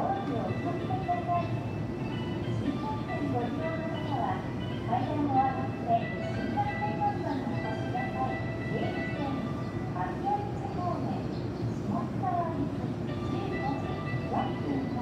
ドアにお気をつけください。新幹線ご利用の方は、階段を上がって新幹線乗り場にお越しください。芸術線、八王子方面、下北沢行き15時4分